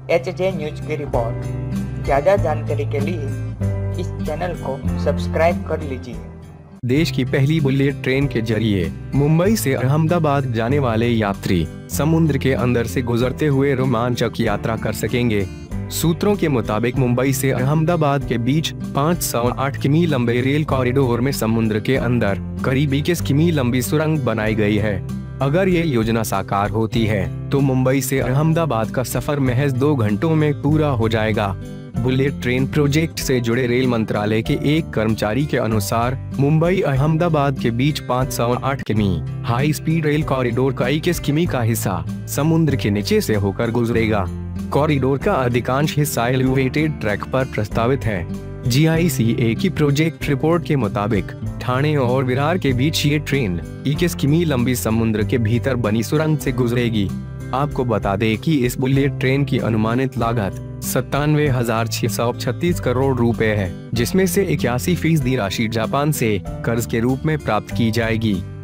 HJ news की report. ज़्यादा जानकारी के लिए इस चैनल को सब्सक्राइब कर लीजिए। देश की पहली बुलेट ट्रेन के जरिए मुंबई से अहमदाबाद जाने वाले यात्री समुद्र के अंदर से गुजरते हुए रोमांचक यात्रा कर सकेंगे। सूत्रों के मुताबिक मुंबई से अहमदाबाद के बीच 508 किमी लंबे रेल कॉरिडोर में समुद्र के अंदर करीब 21 किमी लंबी सुरंग बनाई गई है। अगर ये योजना साकार होती है तो मुंबई से अहमदाबाद का सफर महज 2 घंटों में पूरा हो जाएगा। बुलेट ट्रेन प्रोजेक्ट से जुड़े रेल मंत्रालय के एक कर्मचारी के अनुसार मुंबई अहमदाबाद के बीच 508 किमी हाई स्पीड रेल कॉरिडोर का 21 किमी का हिस्सा समुद्र के नीचे से होकर गुजरेगा। कॉरिडोर का अधिकांश हिस्सा एलिवेटेड ट्रैक पर प्रस्तावित है। GICA की प्रोजेक्ट रिपोर्ट के मुताबिक ठाणे और विरार के बीच ये ट्रेन 21 किमी लंबी समुद्र के भीतर बनी सुरंग से गुजरेगी। आपको बता दें कि इस बुलेट ट्रेन की अनुमानित लागत 97,636 करोड़ रुपए है, जिसमें से 81% राशि जापान से कर्ज के रूप में प्राप्त की जाएगी।